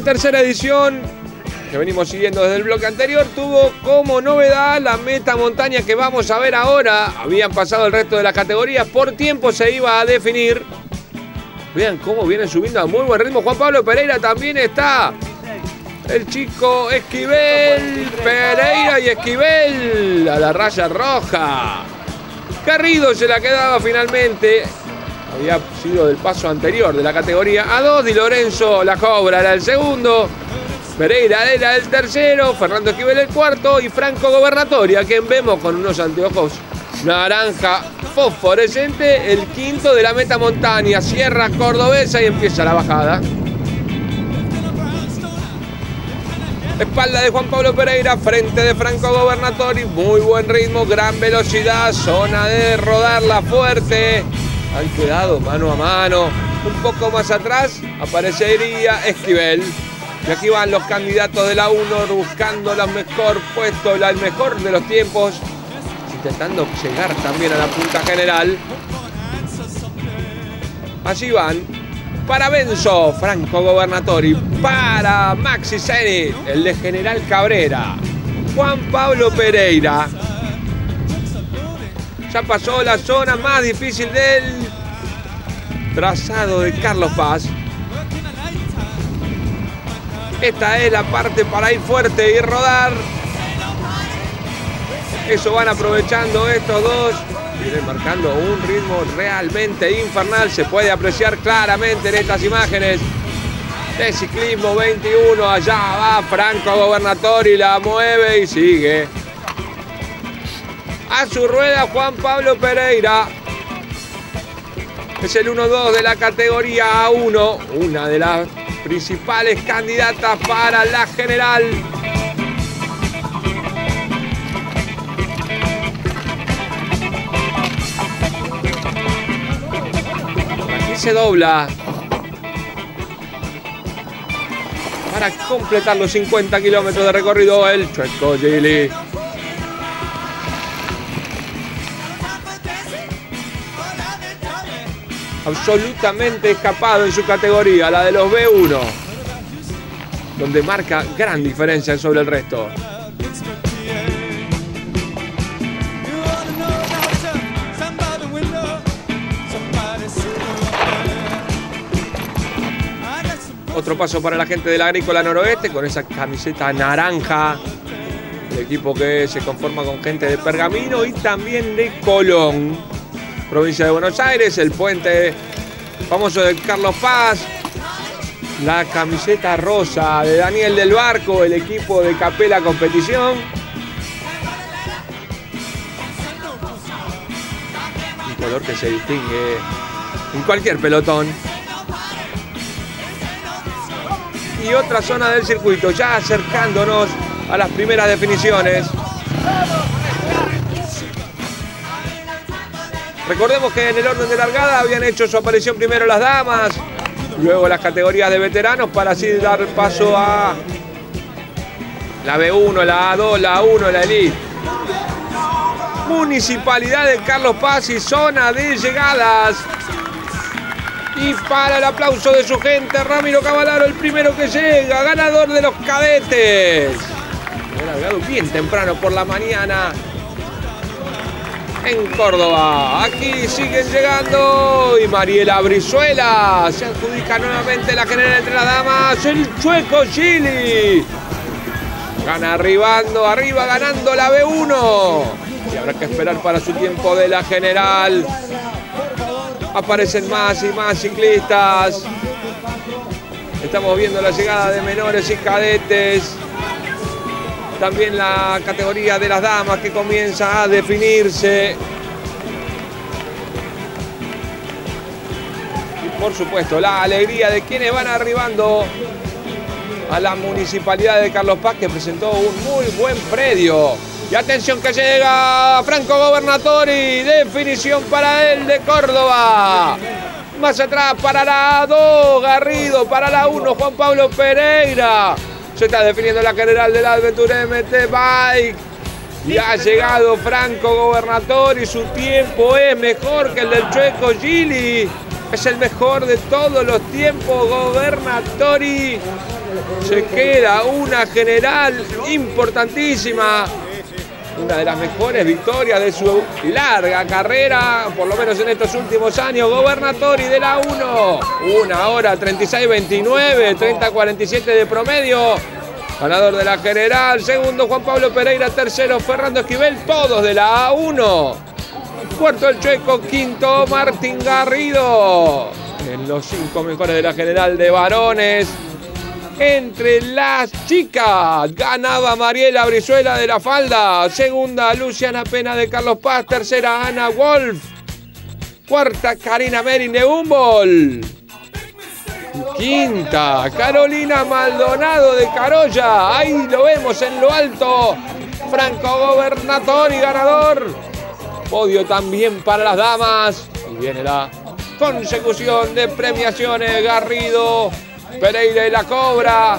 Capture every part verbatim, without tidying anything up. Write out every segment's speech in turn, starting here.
tercera edición, que venimos siguiendo desde el bloque anterior, tuvo como novedad la meta montaña que vamos a ver ahora. Habían pasado el resto de las categorías, por tiempo se iba a definir. Vean cómo vienen subiendo a muy buen ritmo. Juan Pablo Pereira también está. El chico Esquivel, Pereira y Esquivel a la raya roja. Garrido se la quedaba finalmente. Había sido del paso anterior de la categoría A dos. Di Lorenzo la cobra, era el segundo. Pereira era el tercero. Fernando Esquivel el cuarto. Y Franco Governatore, a quien vemos con unos anteojos naranja fosforescente, el quinto de la meta montaña. Sierra Cordobesa y empieza la bajada. Espalda de Juan Pablo Pereira, frente de Franco Governatore. Muy buen ritmo, gran velocidad, zona de rodarla fuerte. Han quedado mano a mano. Un poco más atrás aparecería Esquivel. Y aquí van los candidatos de la uno buscando el mejor puesto, el mejor de los tiempos. Intentando llegar también a la punta general. Allí van. Para Benzo, Franco Governatore. Para Maxi Zenit, el de General Cabrera. Juan Pablo Pereira. Ya pasó la zona más difícil del trazado de Carlos Paz. Esta es la parte para ir fuerte y rodar. Eso van aprovechando estos dos. Vienen marcando un ritmo realmente infernal. Se puede apreciar claramente en estas imágenes de ciclismo veintiuno. Allá va Franco Governatore y la mueve y sigue. A su rueda Juan Pablo Pereira. Es el uno dos de la categoría A uno. Una de las principales candidatas para la general. Se dobla para completar los cincuenta kilómetros de recorrido el Chueco Gili. Absolutamente escapado en su categoría, la de los B uno, donde marca gran diferencia sobre el resto. Otro paso para la gente del Agrícola Noroeste con esa camiseta naranja. El equipo que se conforma con gente de Pergamino y también de Colón. Provincia de Buenos Aires, el puente famoso de Carlos Paz. La camiseta rosa de Daniel del Barco, el equipo de Capela Competición. Un color que se distingue en cualquier pelotón. Y otra zona del circuito, ya acercándonos a las primeras definiciones. Recordemos que en el orden de largada habían hecho su aparición primero las damas, luego las categorías de veteranos, para así dar paso a la B uno, la A dos, la A uno, la Elite. Municipalidad de Carlos Paz y zona de llegadas. Y para el aplauso de su gente, Ramiro Cavallaro, el primero que llega, ganador de los cadetes. Ha largado bien temprano por la mañana en Córdoba. Aquí siguen llegando. Y Mariela Brizuela se adjudica nuevamente la general entre las damas. El Chueco Gili gana arribando, arriba ganando la B uno. Y habrá que esperar para su tiempo de la general. Aparecen más y más ciclistas. Estamos viendo la llegada de menores y cadetes. También la categoría de las damas que comienza a definirse. Y por supuesto la alegría de quienes van arribando a la Municipalidad de Carlos Paz, que presentó un muy buen predio. Y atención que llega Franco Governatore, definición para él de Córdoba. Más atrás para la A dos, Garrido, para la uno, Juan Pablo Pereira. Se está definiendo la general del Adventure M T Bike. Y ha llegado Franco Governatore y su tiempo es mejor que el del Chueco Gili. Es el mejor de todos los tiempos, Governatore. Se queda una general importantísima. Una de las mejores victorias de su larga carrera, por lo menos en estos últimos años. Gobernatori de la uno. Una hora treinta y seis veintinueve, treinta cuarenta y siete de promedio. Ganador de la general. Segundo Juan Pablo Pereira. Tercero Fernando Esquivel. Todos de la A uno. Cuarto el Checo. Quinto Martín Garrido. En los cinco mejores de la general de varones. Entre las chicas ganaba Mariela Brizuela de la Falda. Segunda Luciana Pena de Carlos Paz. Tercera Ana Wolf. Cuarta Karina Merin de Humboldt. Quinta Carolina Maldonado de Carolla. Ahí lo vemos en lo alto. Franco Gobernatori ganador. Podio también para las damas. Y viene la consecución de premiaciones. Garrido, Pereira y la Cobra.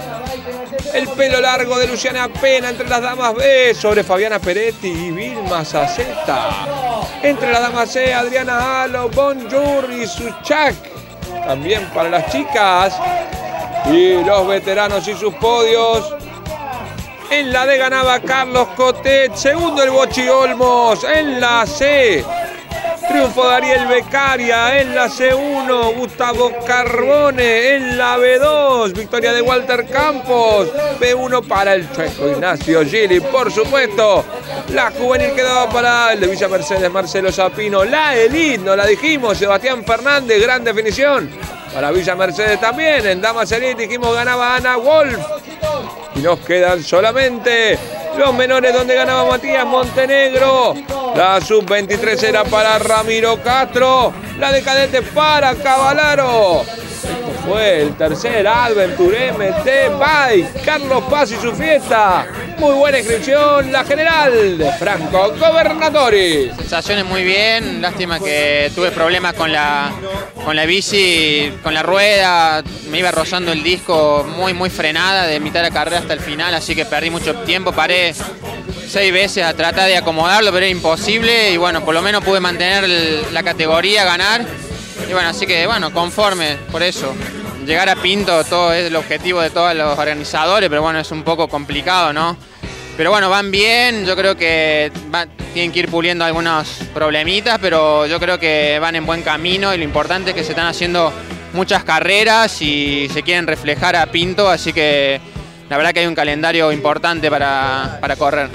El pelo largo de Luciana Pena entre las damas B sobre Fabiana Peretti y Vilma Zaceta. Entre las damas C, Adriana Alo, Bonjour y Suchak. También para las chicas. Y los veteranos y sus podios. En la D ganaba Carlos Cotet. Segundo el Bochi Olmos. En la C. Triunfo de Ariel Beccaria. En la C uno, Gustavo Carbone. En la B dos, victoria de Walter Campos. B uno para el Checo Ignacio Gili, por supuesto. La juvenil quedaba para el de Villa Mercedes, Marcelo Zapino. La elite, no la dijimos, Sebastián Fernández, gran definición. Para Villa Mercedes también. En Damas Elite dijimos ganaba Ana Wolf. Y nos quedan solamente los menores donde ganaba Matías Montenegro. La sub veintitrés era para Ramiro Castro. La de cadete para Cavalaro. Esto fue el tercer Adventure M T Bike. Carlos Paz y su fiesta. Muy buena inscripción. La general de Franco Gobernatori. Sensaciones muy bien. Lástima que tuve problemas con la, con la bici, con la rueda. Me iba rozando el disco muy, muy frenada de mitad de la carrera hasta el final. Así que perdí mucho tiempo. Paré seis veces a tratar de acomodarlo, pero era imposible. Y bueno, por lo menos pude mantener la categoría, ganar. Y bueno, así que bueno, conforme por eso. Llegar a Pinto todo es el objetivo de todos los organizadores, pero bueno, es un poco complicado, ¿no? Pero bueno, van bien, yo creo que van, tienen que ir puliendo algunos problemitas, pero yo creo que van en buen camino y lo importante es que se están haciendo muchas carreras y se quieren reflejar a Pinto, así que la verdad que hay un calendario importante para, para correr.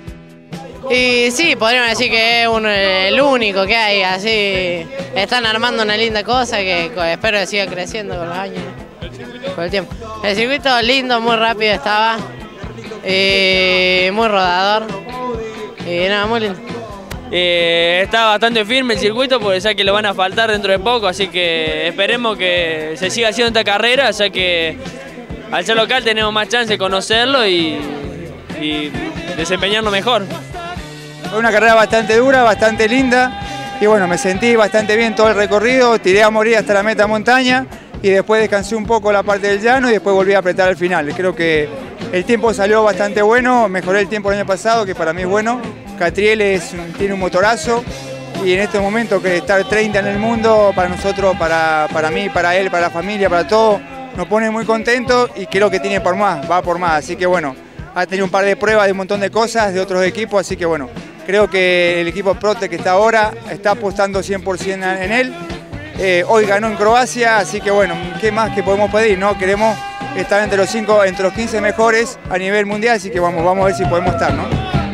Y sí, podríamos decir que es uno, el único que hay, así están armando una linda cosa que espero que siga creciendo con los años, con el tiempo. El circuito lindo, muy rápido estaba, y muy rodador, y nada, muy lindo. Eh, está bastante firme el circuito porque sé que lo van a faltar dentro de poco, así que esperemos que se siga haciendo esta carrera, ya que al ser local tenemos más chance de conocerlo y, y desempeñarlo mejor. Fue una carrera bastante dura, bastante linda y bueno, me sentí bastante bien todo el recorrido, tiré a morir hasta la meta montaña y después descansé un poco la parte del llano y después volví a apretar al final. Creo que el tiempo salió bastante bueno, mejoré el tiempo el año pasado, que para mí es bueno. Catriel es, tiene un motorazo y en este momento que estar treinta en el mundo, para nosotros, para, para mí, para él, para la familia, para todo, nos pone muy contentos y creo que tiene por más, va por más. Así que bueno, ha tenido un par de pruebas de un montón de cosas de otros equipos, así que bueno, creo que el equipo Prote que está ahora está apostando cien por cien en él. Eh, hoy ganó en Croacia, así que bueno, ¿qué más que podemos pedir? ¿No? Queremos estar entre los cinco, entre los quince mejores a nivel mundial, así que vamos, vamos a ver si podemos estar, ¿no?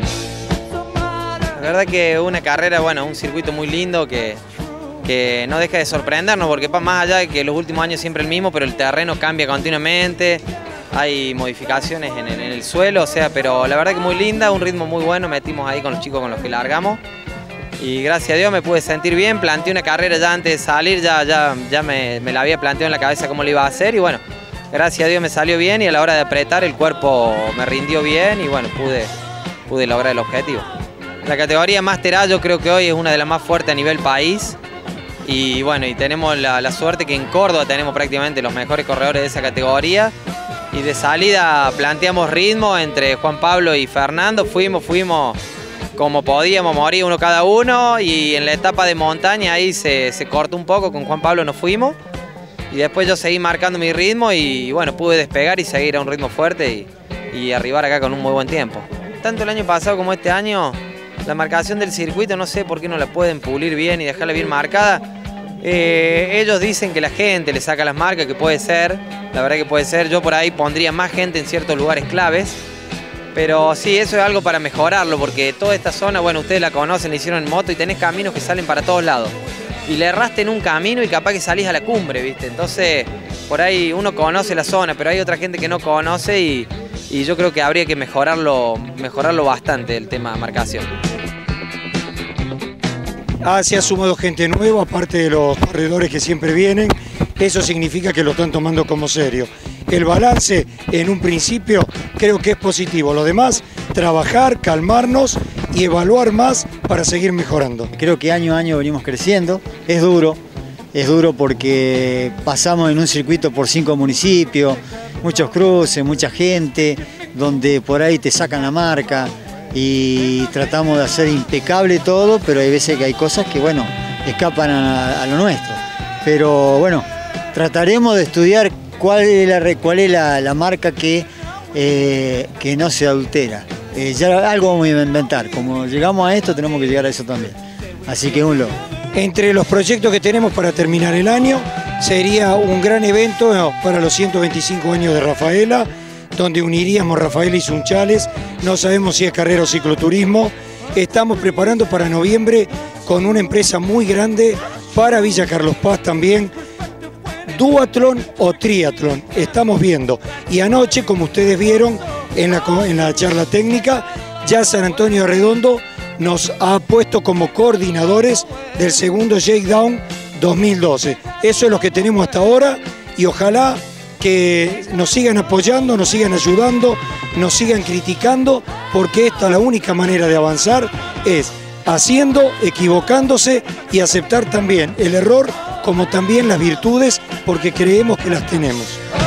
La verdad que una carrera, bueno, un circuito muy lindo que, que no deja de sorprendernos, porque más allá de que los últimos años siempre el mismo, pero el terreno cambia continuamente, hay modificaciones en, en el suelo, o sea, pero la verdad que muy linda, un ritmo muy bueno, metimos ahí con los chicos con los que largamos. Y gracias a Dios me pude sentir bien, planteé una carrera ya antes de salir, ya, ya, ya me, me la había planteado en la cabeza cómo lo iba a hacer y bueno, gracias a Dios me salió bien y a la hora de apretar el cuerpo me rindió bien y bueno, pude, pude lograr el objetivo. La categoría Master A yo creo que hoy es una de las más fuertes a nivel país y bueno, y tenemos la, la suerte que en Córdoba tenemos prácticamente los mejores corredores de esa categoría y de salida planteamos ritmo entre Juan Pablo y Fernando, fuimos, fuimos como podíamos, morir uno cada uno y en la etapa de montaña ahí se, se cortó un poco, con Juan Pablo nos fuimos y después yo seguí marcando mi ritmo y bueno, pude despegar y seguir a un ritmo fuerte y, y arribar acá con un muy buen tiempo. Tanto el año pasado como este año, la marcación del circuito no sé por qué no la pueden pulir bien y dejarla bien marcada. Eh, ellos dicen que la gente le saca las marcas, que puede ser, la verdad que puede ser. Yo por ahí pondría más gente en ciertos lugares claves, pero sí, eso es algo para mejorarlo, porque toda esta zona, bueno, ustedes la conocen, la hicieron en moto y tenés caminos que salen para todos lados. Y le erraste en un camino y capaz que salís a la cumbre, ¿viste? Entonces, por ahí uno conoce la zona, pero hay otra gente que no conoce y, y yo creo que habría que mejorarlo, mejorarlo bastante el tema de marcación. Ah, se ha sumado gente nueva, aparte de los corredores que siempre vienen. Eso significa que lo están tomando como serio. El balance, en un principio, creo que es positivo. Lo demás, trabajar, calmarnos y evaluar más para seguir mejorando. Creo que año a año venimos creciendo. Es duro, es duro porque pasamos en un circuito por cinco municipios, muchos cruces, mucha gente, donde por ahí te sacan la marca. Y tratamos de hacer impecable todo, pero hay veces que hay cosas que, bueno, escapan a, a lo nuestro. Pero bueno, trataremos de estudiar cuál es la, cuál es la, la marca que, eh, que no se adultera. Eh, ya algo vamos a inventar, como llegamos a esto tenemos que llegar a eso también. Así que un logro. Entre los proyectos que tenemos para terminar el año, sería un gran evento para los ciento veinticinco años de Rafaela, donde uniríamos Rafaela y Sunchales. No sabemos si es carrera o cicloturismo. Estamos preparando para noviembre con una empresa muy grande para Villa Carlos Paz también, duatlón o triatlón, estamos viendo. Y anoche, como ustedes vieron en la, en la charla técnica, ya San Antonio Redondo nos ha puesto como coordinadores del segundo Shakedown dos mil doce. Eso es lo que tenemos hasta ahora y ojalá que nos sigan apoyando, nos sigan ayudando, nos sigan criticando, porque esta la única manera de avanzar es haciendo, equivocándose y aceptar también el error como también las virtudes, porque creemos que las tenemos.